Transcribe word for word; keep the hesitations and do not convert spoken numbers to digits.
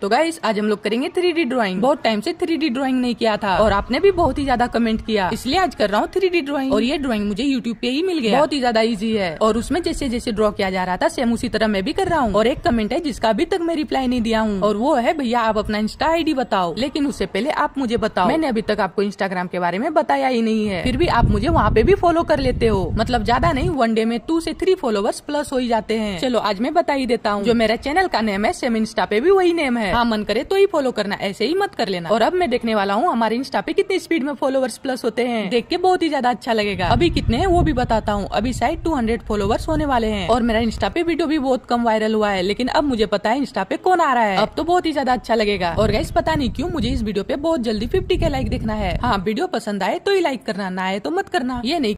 तो गाइस आज हम लोग करेंगे थ्री डी ड्राइंग। बहुत टाइम से थ्री डी ड्राइंग नहीं किया था और आपने भी बहुत ही ज्यादा कमेंट किया, इसलिए आज कर रहा हूँ थ्री डी ड्राइंग। और ये ड्राइंग मुझे यूट्यूब पे ही मिल गया, बहुत ही ज्यादा इजी है और उसमें जैसे जैसे ड्रॉ किया जा रहा था सेम उसी तरह मैं भी कर रहा हूँ। और एक कमेंट है जिसका अभी तक मैं रिप्लाई नहीं दिया हूँ और वो है भैया आप अपना इंस्टा आईडी बताओ। लेकिन उससे पहले आप मुझे बताओ, मैंने अभी तक आपको इंस्टाग्राम के बारे में बताया ही नहीं है, फिर भी आप मुझे वहाँ पे भी फॉलो कर लेते हो। मतलब ज्यादा नहीं, वन डे में टू से थ्री फॉलोवर्स प्लस हो ही जाते हैं। चलो आज मैं बता ही देता हूँ, जो मेरा चैनल का नेम है सेम इंस्टा पे भी वही नेम है। हाँ मन करे तो ही फॉलो करना, ऐसे ही मत कर लेना। और अब मैं देखने वाला हूँ हमारे इंस्टा पे कितनी स्पीड में फॉलोवर्स प्लस होते हैं, देख के बहुत ही ज्यादा अच्छा लगेगा। अभी कितने हैं वो भी बताता हूँ, अभी शायद टू हंड्रेड फॉलोवर्स होने वाले हैं। और मेरा इंस्टा पे वीडियो भी बहुत कम वायरल हुआ है, लेकिन अब मुझे पता है इंस्टा पे कौन आ रहा है, अब तो बहुत ही ज्यादा अच्छा लगेगा। और गाइस पता नहीं क्यों मुझे इस वीडियो पे बहुत जल्दी फिफ्टी के लाइक देखना है। हाँ वीडियो पसंद आए तो ही लाइक करना, ना आए तो मत करना। ये नहीं